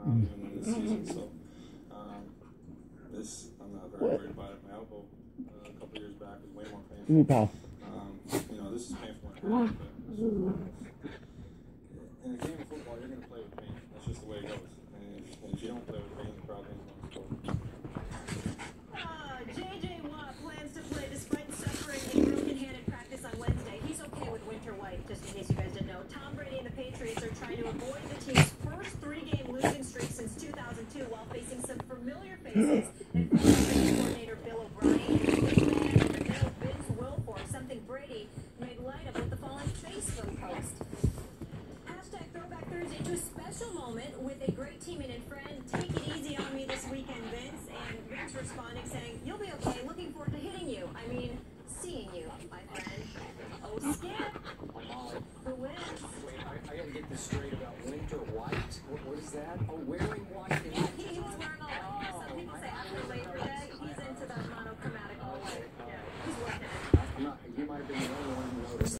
even this season. So I'm not very worried about it. My elbow a couple years back was way more painful. This is painful. In a game of football, you're going to play with pain. That's just the way it goes. And if you don't play with pain, the problem is going to score. J.J. Watt plans to play despite suffering a broken hand in practice on Wednesday. He's okay with winter white, just in case you guys didn't know. Tom Brady and the Patriots are trying to avoid the team's first three-game losing streak since 2002 while facing some familiar faces. And coordinator Bill O'Brien and Vince Wilfork, something Brady made light of with the fallen Facebook post. Throwback Thursday to a special moment with a great teammate and friend. Take it easy on me this weekend, Vince. And Vince responding saying, "You'll be okay. Looking forward to hitting you. I mean, seeing you, my friend." Oh, Skip. Who wins? Wait, I gotta get this straight about winter white. What is that? Oh, where